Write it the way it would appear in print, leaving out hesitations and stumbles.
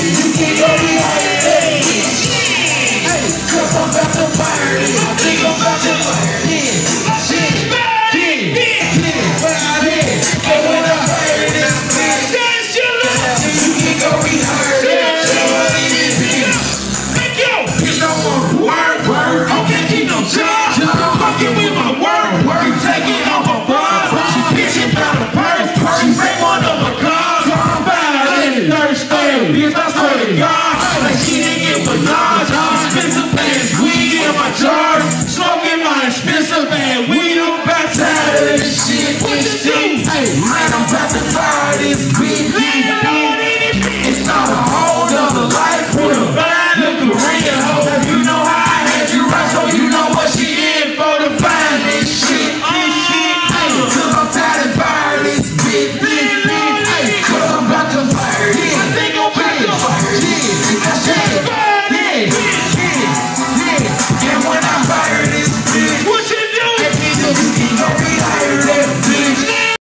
You can't go behind it. Hey, cause I'm about to fire it. I think I'm about to fire it. Shit, where I live. And when I fire it, it's big. You can't go behind it. Thank you. Bitch, don't wanna work. I can't keep no job. Fucking with my work. Taking off a bar. She bitching about a purse. She bring one of my cars. Somebody thirsty. Bitch, I swear to God.